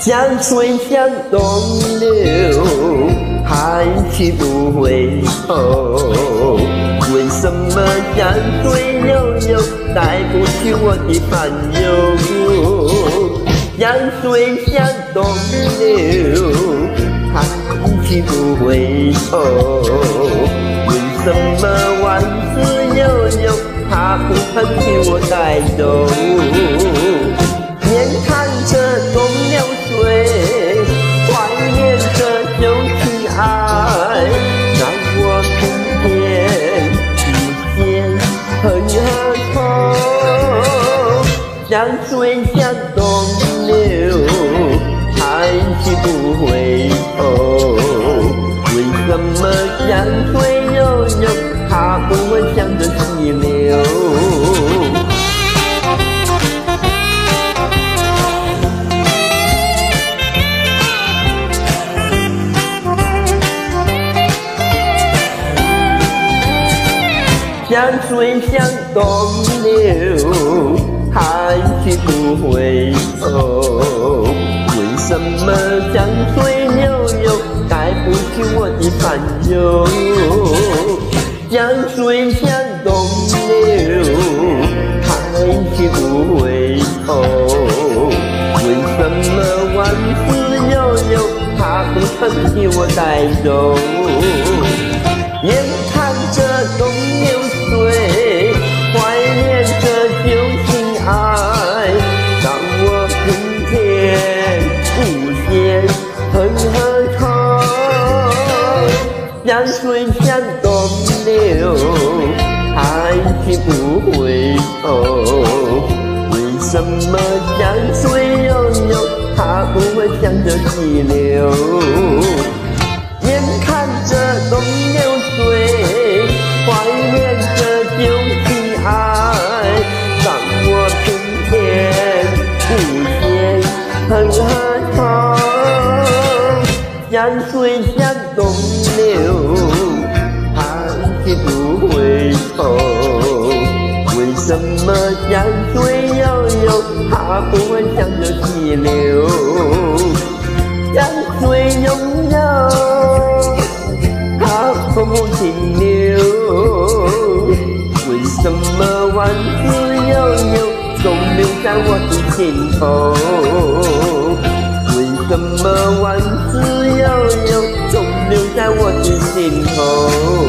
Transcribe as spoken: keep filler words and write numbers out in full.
江水向东流，还去不回头。为什么江水悠悠，带不去我的烦忧？江水向东流，还去不回头。为什么万事悠悠，它不肯替我带走？眼看着东流水，怀念着旧情爱，让我平添无限恨和愁。江水向东流，还去不回头。为什么江水悠悠，它不会向着西流？江水向东流，还去不回头。为什么江水悠悠，带不去我的烦忧？江水向东流，还去不回头。为什么万事悠悠，它不肯替我带走？眼看着东流水，怀念着旧情爱，让我平添无限恨和愁。江水向东流，还去不回头。为什么江水悠悠，它不会向着西流？眼看着东流水，怀念着旧情爱，让我平添无限恨和愁。江水向东流，还去不回头。为什么江水悠悠，它不会向着西流？江水悠悠，它不停留。为什么万事悠悠，总留在我的心头？为什么万事悠悠，总留在我的心头？